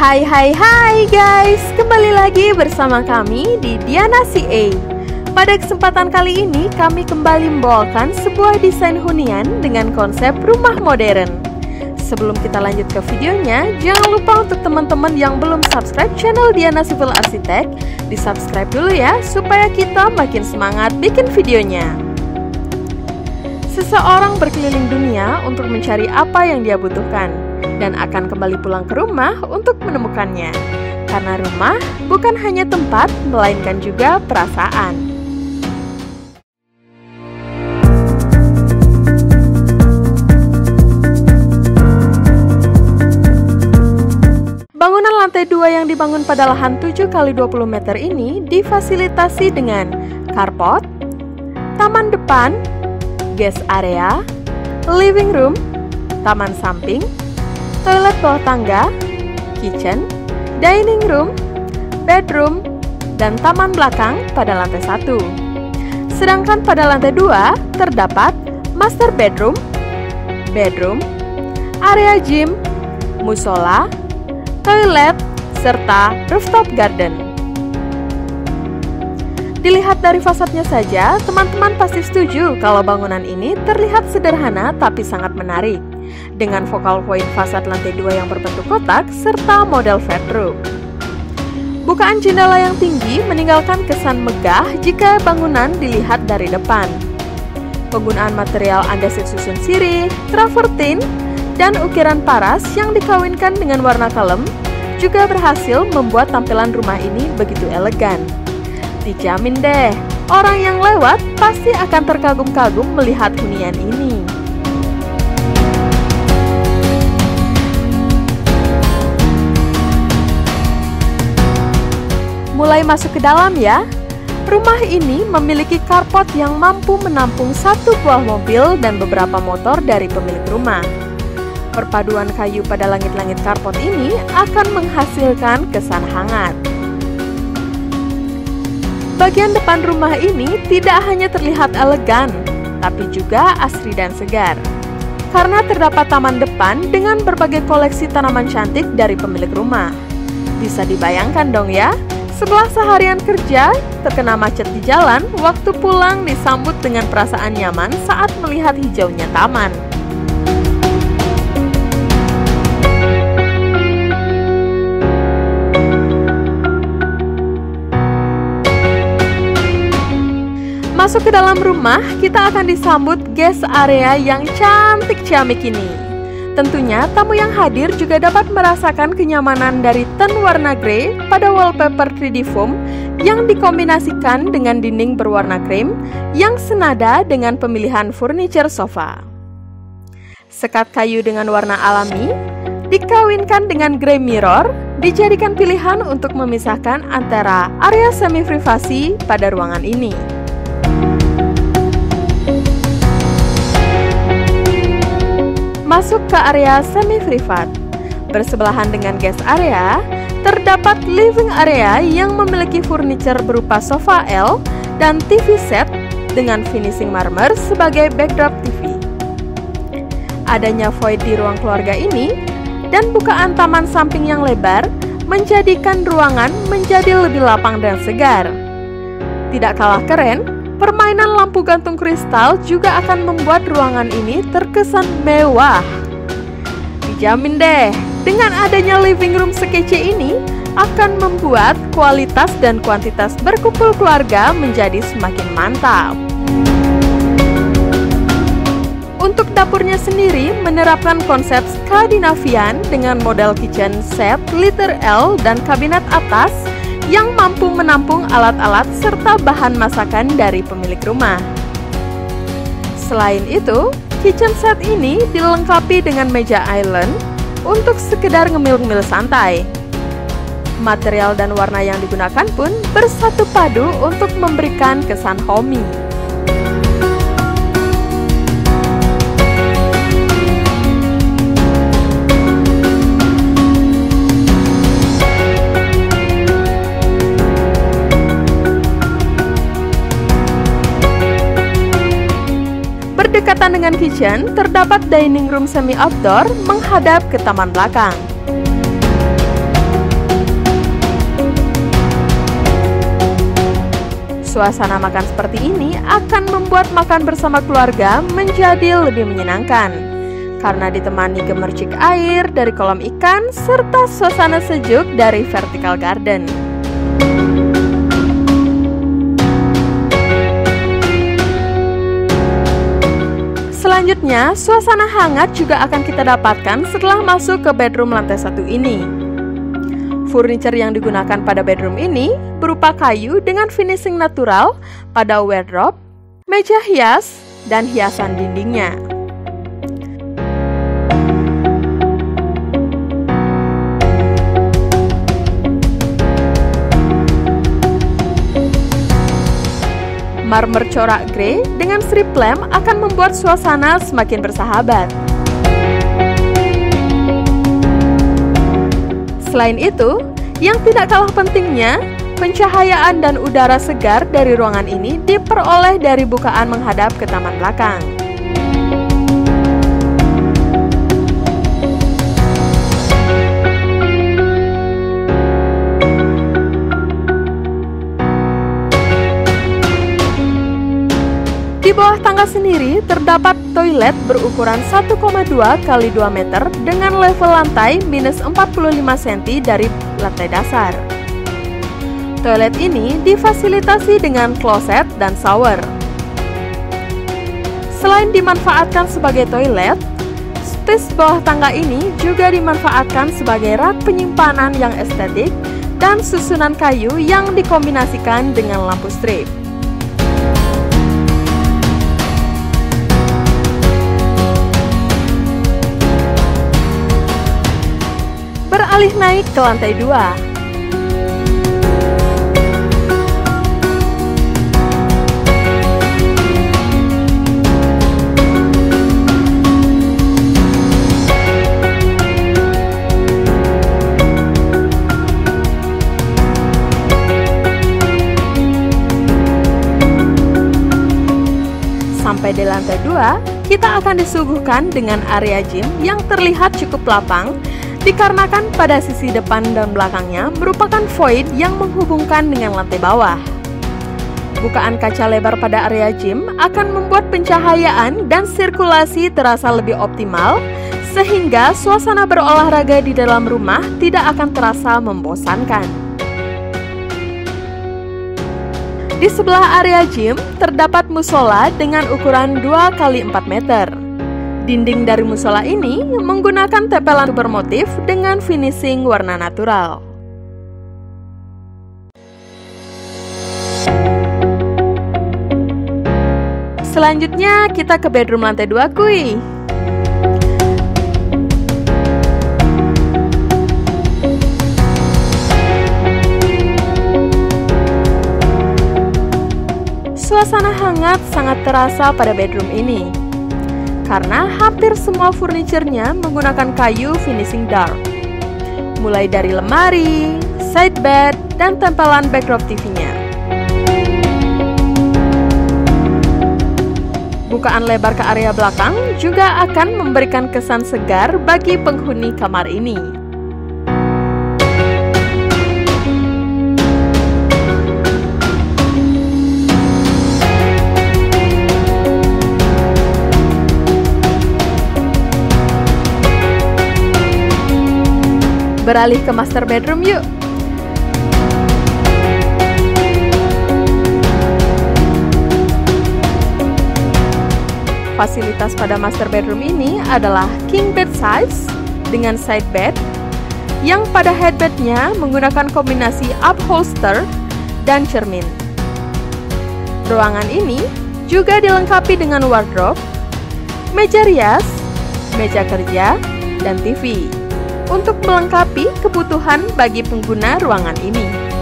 Hai guys, kembali lagi bersama kami di Diana CA. Pada kesempatan kali ini kami kembali membawakan sebuah desain hunian dengan konsep rumah modern. Sebelum kita lanjut ke videonya, jangan lupa untuk teman-teman yang belum subscribe channel Diana Civil Architect, di subscribe dulu ya supaya kita makin semangat bikin videonya. Seseorang berkeliling dunia untuk mencari apa yang dia butuhkan dan akan kembali pulang ke rumah untuk menemukannya. Karena rumah bukan hanya tempat, melainkan juga perasaan. Bangunan lantai 2 yang dibangun pada lahan 7 x 20 meter ini difasilitasi dengan carport, taman depan, guest area, living room, taman samping, toilet bawah tangga, kitchen, dining room, bedroom, dan taman belakang pada lantai 1. Sedangkan pada lantai 2 terdapat master bedroom, area gym, musola, toilet, serta rooftop garden. Dilihat dari fasadnya saja, teman-teman pasti setuju kalau bangunan ini terlihat sederhana tapi sangat menarik, dengan focal point fasad lantai 2 yang berbentuk kotak serta model flat roof. Bukaan jendela yang tinggi meninggalkan kesan megah jika bangunan dilihat dari depan. Penggunaan material andesit susun sirih, travertin, dan ukiran paras yang dikawinkan dengan warna kalem juga berhasil membuat tampilan rumah ini begitu elegan. Dijamin deh, orang yang lewat pasti akan terkagum-kagum melihat hunian ini. Mulai masuk ke dalam ya. Rumah ini memiliki carport yang mampu menampung satu buah mobil dan beberapa motor dari pemilik rumah. Perpaduan kayu pada langit-langit carport ini akan menghasilkan kesan hangat. Bagian depan rumah ini tidak hanya terlihat elegan, tapi juga asri dan segar. Karena terdapat taman depan dengan berbagai koleksi tanaman cantik dari pemilik rumah. Bisa dibayangkan dong ya, setelah seharian kerja, terkena macet di jalan, waktu pulang disambut dengan perasaan nyaman saat melihat hijaunya taman. Masuk ke dalam rumah, kita akan disambut guest area yang cantik ciamik ini. Tentunya tamu yang hadir juga dapat merasakan kenyamanan dari tone warna grey pada wallpaper 3D foam yang dikombinasikan dengan dinding berwarna krem yang senada dengan pemilihan furniture sofa. Sekat kayu dengan warna alami dikawinkan dengan grey mirror dijadikan pilihan untuk memisahkan antara area semi privasi pada ruangan ini. Masuk ke area semi-privat. Bersebelahan dengan guest area, terdapat living area yang memiliki furniture berupa sofa L dan TV set dengan finishing marmer sebagai backdrop TV. Adanya void di ruang keluarga ini dan bukaan taman samping yang lebar menjadikan ruangan menjadi lebih lapang dan segar. Tidak kalah keren, permainan lampu gantung kristal juga akan membuat ruangan ini terkesan mewah. Dijamin deh, dengan adanya living room sekece ini akan membuat kualitas dan kuantitas berkumpul keluarga menjadi semakin mantap. Untuk dapurnya sendiri menerapkan konsep Skandinavian dengan model kitchen set liter L dan kabinet atas yang mampu menampung alat-alat serta bahan masakan dari pemilik rumah. Selain itu, kitchen set ini dilengkapi dengan meja island untuk sekedar ngemil-ngemil santai. Material dan warna yang digunakan pun bersatu padu untuk memberikan kesan homey. Berdekatan dengan kitchen, terdapat dining room semi outdoor menghadap ke taman belakang. Suasana makan seperti ini akan membuat makan bersama keluarga menjadi lebih menyenangkan, karena ditemani gemercik air dari kolam ikan serta suasana sejuk dari vertical garden. Selanjutnya, suasana hangat juga akan kita dapatkan setelah masuk ke bedroom lantai 1 ini. Furniture yang digunakan pada bedroom ini berupa kayu dengan finishing natural pada wardrobe, meja hias, dan hiasan dindingnya. Marmer corak grey dengan strip lamp akan membuat suasana semakin bersahabat. Selain itu, yang tidak kalah pentingnya, pencahayaan dan udara segar dari ruangan ini diperoleh dari bukaan menghadap ke taman belakang. Di bawah tangga sendiri terdapat toilet berukuran 1,2 x 2 meter dengan level lantai minus 45 cm dari lantai dasar. Toilet ini difasilitasi dengan kloset dan shower. Selain dimanfaatkan sebagai toilet, space bawah tangga ini juga dimanfaatkan sebagai rak penyimpanan yang estetik dan susunan kayu yang dikombinasikan dengan lampu strip. Beralih naik ke lantai 2. Sampai di lantai 2, kita akan disuguhkan dengan area gym yang terlihat cukup lapang dikarenakan pada sisi depan dan belakangnya merupakan void yang menghubungkan dengan lantai bawah. Bukaan kaca lebar pada area gym akan membuat pencahayaan dan sirkulasi terasa lebih optimal, sehingga suasana berolahraga di dalam rumah tidak akan terasa membosankan. Di sebelah area gym terdapat musola dengan ukuran 2 x 4 meter. Dinding dari musola ini menggunakan tempelan bermotif dengan finishing warna natural. Selanjutnya kita ke bedroom lantai 2 kuy. Suasana hangat sangat terasa pada bedroom ini, karena hampir semua furniturnya menggunakan kayu finishing dark. Mulai dari lemari, side bed, dan tempelan backdrop TV-nya. Bukaan lebar ke area belakang juga akan memberikan kesan segar bagi penghuni kamar ini. Beralih ke master bedroom yuk. Fasilitas pada master bedroom ini adalah king bed size dengan side bed yang pada headbednya menggunakan kombinasi upholster dan cermin. Ruangan ini juga dilengkapi dengan wardrobe, meja rias, meja kerja, dan TV untuk melengkapi kebutuhan bagi pengguna ruangan ini.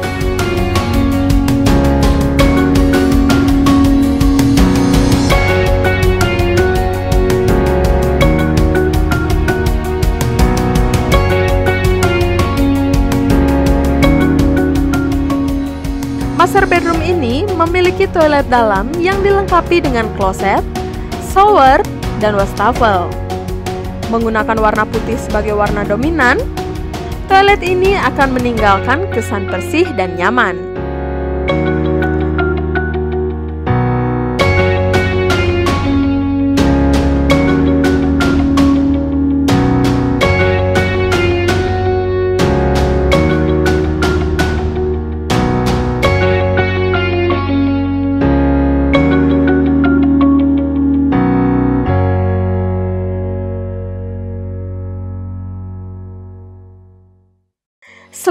Master bedroom ini memiliki toilet dalam yang dilengkapi dengan kloset, shower, dan wastafel. Menggunakan warna putih sebagai warna dominan, toilet ini akan meninggalkan kesan bersih dan nyaman.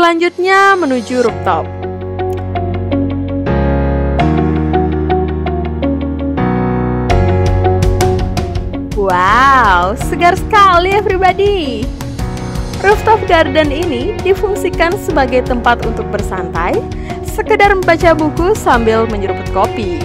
selanjutnya menuju rooftop. Wow, segar sekali everybody. Rooftop garden ini difungsikan sebagai tempat untuk bersantai, sekedar membaca buku sambil menyeruput kopi.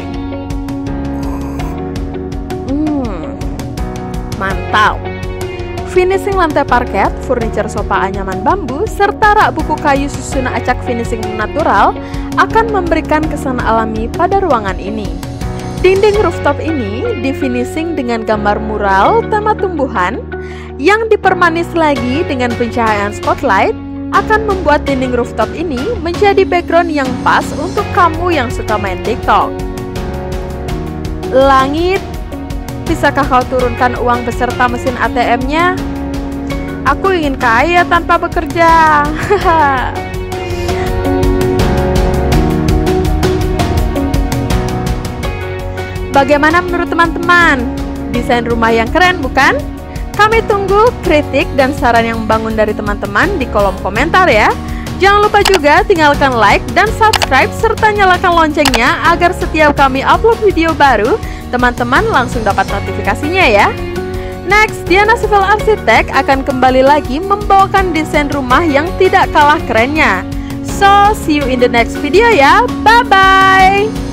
Mantap. Finishing lantai parket, furniture sofa anyaman bambu, serta rak buku kayu susun acak finishing natural akan memberikan kesan alami pada ruangan ini. Dinding rooftop ini difinishing dengan gambar mural tema tumbuhan yang dipermanis lagi dengan pencahayaan spotlight akan membuat dinding rooftop ini menjadi background yang pas untuk kamu yang suka main TikTok. Langit, bisakah kau turunkan uang beserta mesin ATM-nya? Aku ingin kaya tanpa bekerja. Bagaimana menurut teman-teman? Desain rumah yang keren bukan? Kami tunggu kritik dan saran yang membangun dari teman-teman di kolom komentar ya. Jangan lupa juga tinggalkan like dan subscribe serta nyalakan loncengnya agar setiap kami upload video baru, teman-teman langsung dapat notifikasinya ya. Next, Diana Civil Architect akan kembali lagi membawakan desain rumah yang tidak kalah kerennya. So, see you in the next video ya. Bye-bye!